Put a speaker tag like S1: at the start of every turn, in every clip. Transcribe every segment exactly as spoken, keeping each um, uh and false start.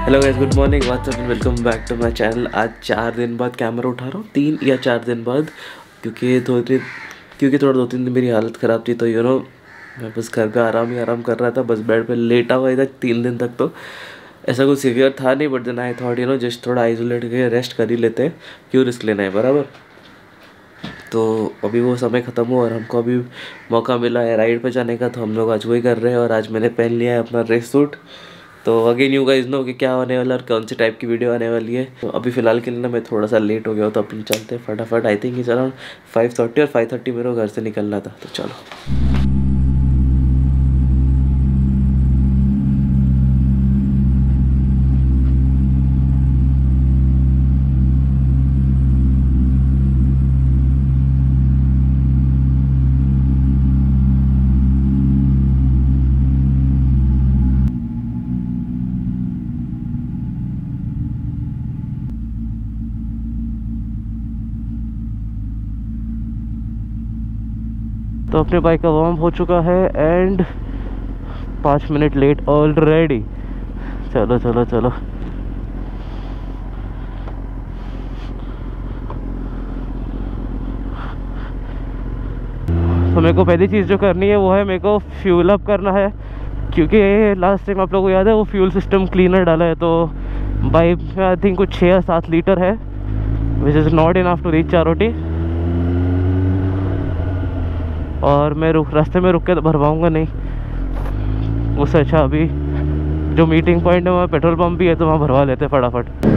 S1: Hello guys, good morning, what's up and welcome back to my channel. आज चार दिन बाद कैमरा उठा रहा हूँ, तीन या चार दिन बाद, क्योंकि दो दिन क्योंकि थोड़ा दो तीन दिन मेरी हालत ख़राब थी। तो यू नो मैं बस घर पे आराम ही आराम कर रहा था, बस बेड पे लेटा हुआ था तीन दिन तक। तो ऐसा कुछ सीवियर था नहीं, but then I thought you know just थोड़ा आइसोलेट करके रेस्ट कर ही लेते हैं, क्यों रिस्क लेना है, बराबर। तो अभी वो समय ख़त्म हुआ और हमको अभी मौका मिला है राइड पे जाने का, तो हम लोग आज वही कर रहे हैं। और आज मैंने पहन लिया है अपना रेस सूट। तो अगेन यू गाइस नो कि क्या होने वाला और कौन सी टाइप की वीडियो आने वाली है। तो अभी फ़िलहाल के लिए ना मैं थोड़ा सा लेट हो गया हूँ, तो अपन चलते हैं फटाफट। I think is around five thirty और फाइव थर्टी मेरे को घर से निकलना था, तो चलो। तो अपने बाइक का वार्म हो चुका है एंड पाँच मिनट लेट ऑलरेडी। चलो चलो चलो। तो मेरे को पहली चीज़ जो करनी है वो है मेरे को फ्यूल अप करना है, क्योंकि लास्ट टाइम आप लोगों को याद है वो फ्यूल सिस्टम क्लीनर डाला है। तो बाइक में आई थिंक कुछ छः या सात लीटर है, which is not enough to reach Charoti. और मैं रुक रास्ते में रुक के तो भरवाऊँगा नहीं, उससे अच्छा अभी जो मीटिंग पॉइंट है वहाँ पेट्रोल पंप भी है, तो वहाँ भरवा लेते फटाफट।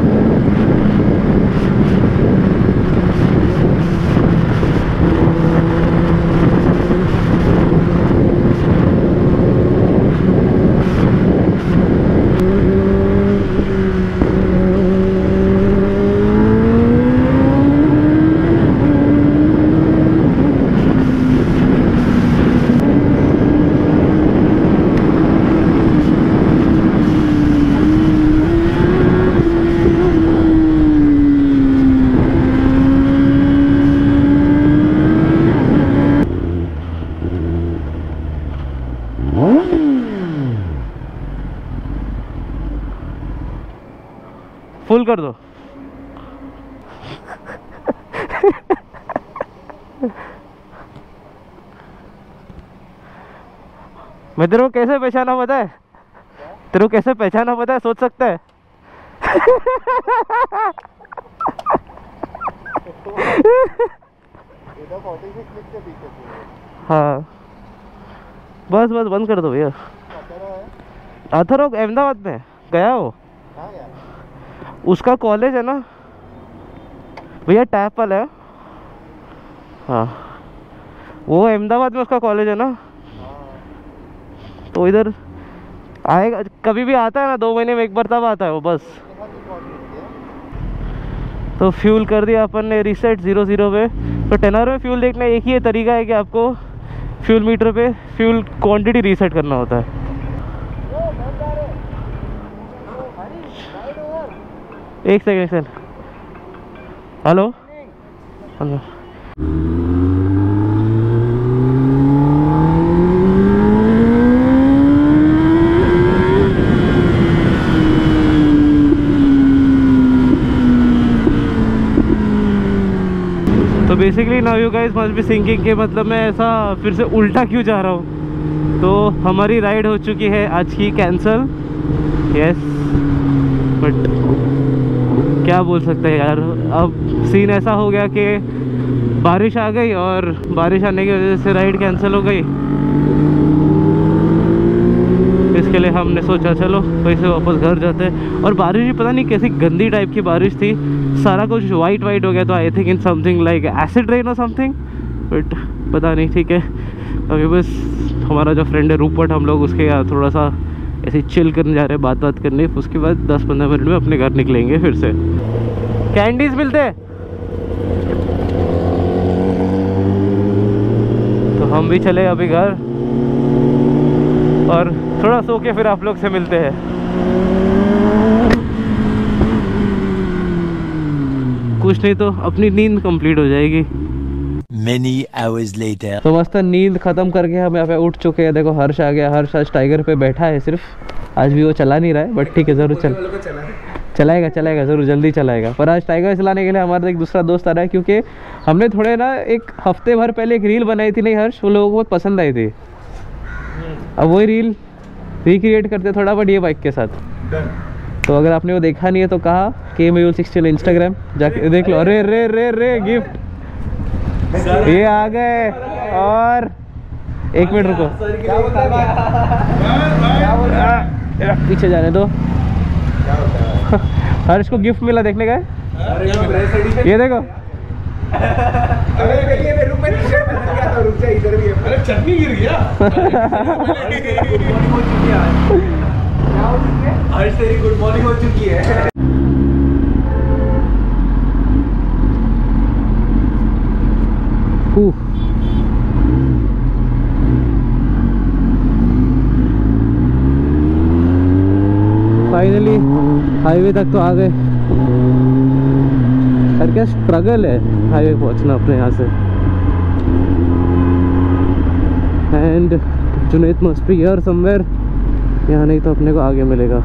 S1: फुल कर दो। मैं तेरे को कैसे पहचाना पता है? तेरे को कैसे पहचाना पता है? सोच सकता है? हाँ बस बस बंद कर दो भैया। अथर्व अहमदाबाद में गया हो, उसका कॉलेज है ना भैया, टैप वाला है। हाँ वो अहमदाबाद में उसका कॉलेज है ना, तो इधर आएगा कभी भी, आता है ना दो महीने में एक बार, तब आता है वो बस। तो फ्यूल कर दिया अपन ने रीसेट ज़ीरो ज़ीरो पे। तो टेन आवर में फ्यूल देखना एक ही तरीका है कि आपको फ्यूल मीटर पे फ्यूल क्वांटिटी रीसेट करना होता है। एक सेकेंड एक सेकेंड। Hello hello. तो basically now you guys must be thinking कि मतलब मैं ऐसा फिर से उल्टा क्यों जा रहा हूँ। तो हमारी राइड हो चुकी है आज की कैंसल, यस, बट क्या बोल सकते हैं यार। अब सीन ऐसा हो गया कि बारिश आ गई और बारिश आने की वजह से राइड कैंसिल हो गई। इसके लिए हमने सोचा चलो वैसे वापस घर जाते हैं। और बारिश भी पता नहीं कैसी गंदी टाइप की बारिश थी, सारा कुछ वाइट वाइट हो गया। तो I think in something like acid rain और समथिंग, बट पता नहीं। ठीक है, अभी बस हमारा जो फ्रेंड है रूपर्ट, हम लोग उसके यहाँ थोड़ा सा ऐसे चिल करने जा रहे हैं, बात बात करने। उसके बाद दस पंद्रह मिनट में अपने घर निकलेंगे फिर से। कैंडीज मिलते हैं तो हम भी चले अभी घर, और थोड़ा सो के फिर आप लोग से मिलते हैं। कुछ नहीं तो अपनी नींद कंप्लीट हो जाएगी।
S2: Many hours later.
S1: तो मस्त नींद खत्म करके हम यहाँ पे उठ चुके हैं। देखो हर्ष आ गया, हर्ष आज टाइगर पे बैठा है सिर्फ। आज भी वो चला नहीं रहा है, बट ठीक है ज़रूर चल चलाएगा चलाएगा ज़रूर, जल्दी चलाएगा। पर आज टाइगर चलाने के लिए हमारा एक दूसरा दोस्त आ रहा है, क्योंकि हमने थोड़े ना एक हफ्ते भर पहले एक रील बनाई थी नहीं हर्ष, वो लोगों को बहुत पसंद आई थी। अब वही रील रिक्रिएट करते थोड़ा बट ये बाइक के साथ। तो अगर आपने वो देखा नहीं है तो कहा के मेहुल सिक्सटीन इंस्टाग्राम जाके देख लो। अरे रे रे रे गिफ्ट ये आ गए। और एक मिनट रुको, पीछे जाने दो। हर्ष को गिफ्ट मिला, देखने का है? ये देखो।
S3: चटनी गिर गया। हर्ष तेरी गुड मॉर्निंग हो चुकी है।
S1: फाइनली हाईवे तक तो आ गए। यार क्या स्ट्रगल है हाईवे पहुंचना अपने यहाँ से। And Junaid must be here somewhere, यहाँ नहीं तो अपने को आगे मिलेगा।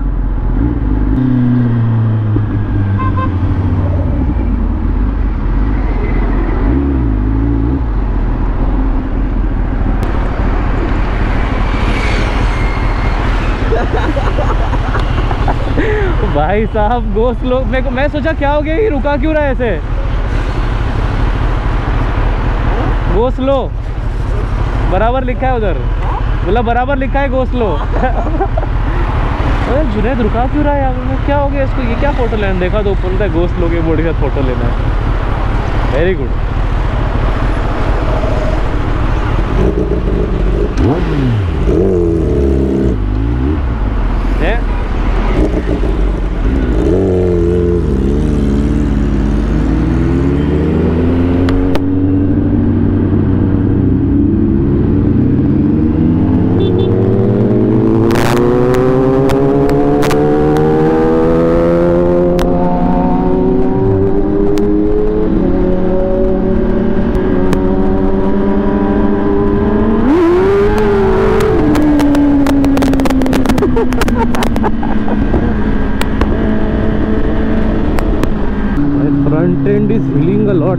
S1: भाई साहब गोश्त लो, मेरे को मैं सोचा क्या हो गया, ये रुका क्यों रहा है ऐसे? गोश्त लो बराबर लिखा है उधर, बोला बराबर लिखा है गोश्त लो। अरे जुनैद रुका क्यों रहा है यार, में क्या हो गया इसको? ये क्या फोटो लेना? देखा तो ऊपर होता है गोश्त लो के बोर्ड के साथ फोटो लेना है। Very good. Front end is healing a lot.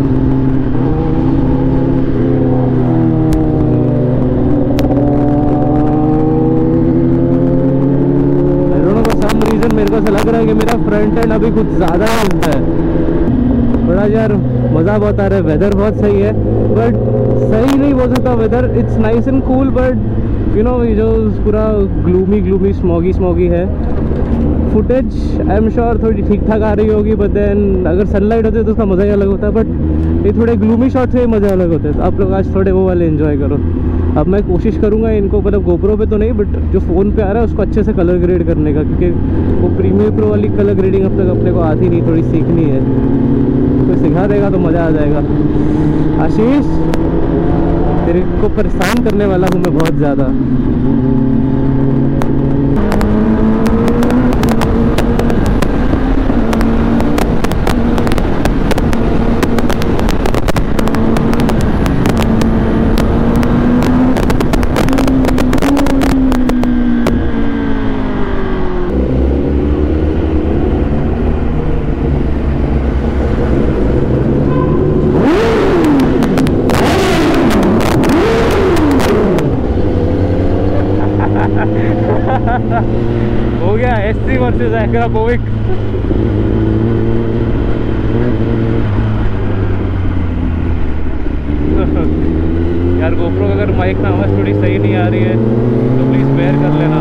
S1: I don't know for some reason मेरे को ऐसा लग रहा है कि मेरा फ्रंट एंड अभी कुछ ज़्यादा हिलता है। बड़ा यार मज़ा बहुत आ रहा है। वेदर बहुत सही है, बट सही नहीं बोल सकता weather. It's nice and cool, but you know ये जो पूरा ग्लूमी ग्लूमी स्मॉगी स्मॉगी है। फुटेज आई एम श्योर थोड़ी ठीक ठाक आ रही होगी, बट देन अगर सनलाइट होती है तो उसका मज़ा ही अलग होता है। बट ये थोड़े ग्लूमी शॉट से मज़ा अलग होता है। तो आप लोग आज थोड़े वो वाले एंजॉय करो। अब मैं कोशिश करूँगा इनको, मतलब गोप्रो पे तो नहीं, बट जो फ़ोन पे आ रहा है उसको अच्छे से कलर ग्रेड करने का, क्योंकि वो प्रीमियर प्रो वाली कलर ग्रेडिंग अब तक अपने को आती नहीं, थोड़ी सीखनी है। कोई सिखा देगा तो मज़ा आ जाएगा। आशीष तेरे को परेशान करने वाला हूँ मैं बहुत ज़्यादा। हो गया एससी वर्सेस एग्रापोविक। यार गोप्रो अगर माइक में आवाज़ थोड़ी सही नहीं आ रही है तो प्लीज़ बेयर कर लेना,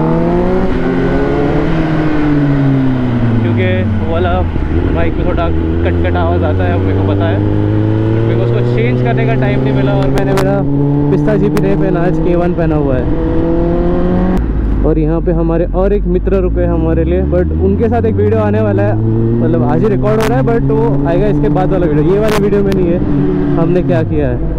S1: क्योंकि वो वाला माइक में थोड़ा कट कट आवाज़ आता है, मेरे को पता है। मेरे को उसको चेंज करने का टाइम नहीं मिला, और मैंने मेरा पिस्ता जी भी नहीं पहना, आज के वन पहना हुआ है। और यहाँ पे हमारे और एक मित्र रुके हमारे लिए, बट उनके साथ एक वीडियो आने वाला है, मतलब आज ही रिकॉर्ड हो रहा है, बट वो आएगा इसके बाद वाला वीडियो। ये वाले वीडियो में नहीं है हमने क्या किया है।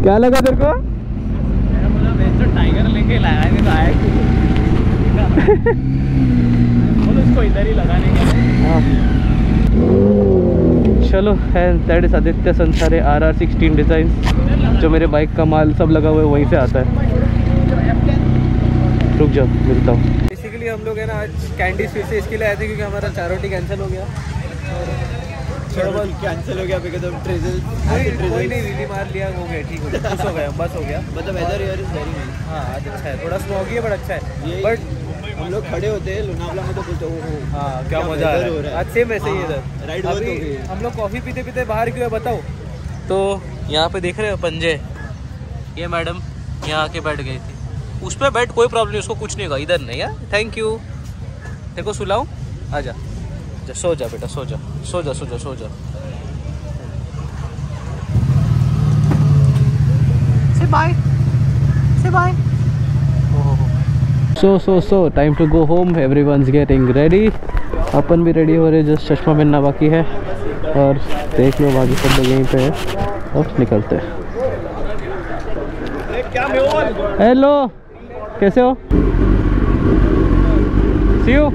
S1: क्या लगा तेरे को?
S3: मैंने बोला मैं तो टाइगर लेके लाया है, तो आया क्यों? बोलो उसको इधर ही लगाने का।
S1: हाँ चलो है, दैट इज आदित्य संसारे आर आर सिक्सटीन डिज़ाइन। जो मेरे बाइक का माल सब लगा हुआ है वहीं से आता है। रुक जाओ मिलता हूँ। बेसिकली हम लोग है ना आज कैंडी स्वीट से इसके लिए आए थे क्योंकि हमारा चारोटी कैंसिल हो गया।
S3: कैंसिल हो गया बिकॉज़ ऑफ ट्रेजल।
S1: कोई नहीं, रीली मार लिया, हो गया, ठीक हो गया, खुश हो गया, बस हो गया।
S3: But the weather here is very nice.
S1: हाँ आज अच्छा है, थोड़ा स्मॉगी है बट अच्छा है। बट
S3: हम लोग खड़े होते हैं लोनावला में तो बोलते हो
S1: हाँ क्या मजा आ रहा है। आज सेम ऐसे ही इधर
S3: राइड
S1: अभी हम लोग कॉफ़ी पीते पीते बाहर क्यों है बताओ। तो यहाँ पे देख रहे हो पंजे, ये मैडम यहाँ आके बैठ गई थी, उस पर बैठ, कोई प्रॉब्लम नहीं, उसको कुछ नहीं होगा। इधर नहीं यार, थैंक यू। तेरे को सुलाऊं? आजा जा, सो जा बेटा, सो जा सो जा सो जा सो जा। Say bye say bye. So so so time to go home, everyone's getting ready. अपन भी रेडी हो रहे, जस्ट चश्मा पहनना बाकी है और देख लो बाकी सब लोग यहीं पे है। अब निकलते हैं। हेलो कैसे हो? See you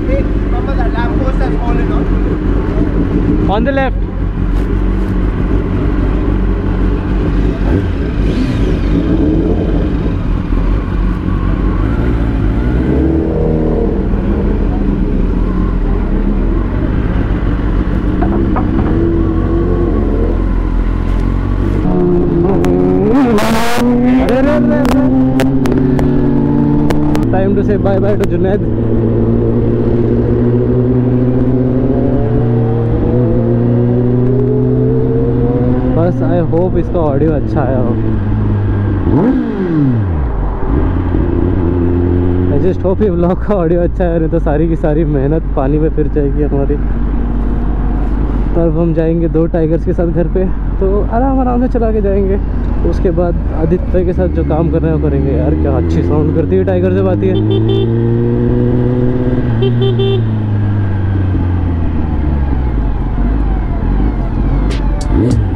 S1: on the left. Time to say bye bye to Junaid. बस आई होप इसका ऑडियो अच्छा आया हो। आई जस्ट होप ये व्लॉग का ऑडियो अच्छा है, नहीं तो सारी की सारी मेहनत पानी में फिर जाएगी हमारी। तब हम जाएंगे दो टाइगर्स के साथ घर पे, तो आराम आराम से चला के जाएंगे। उसके बाद आदित्य के साथ जो काम कर रहे हैं वो करेंगे। यार क्या अच्छी साउंड करती है टाइगर जब आती है।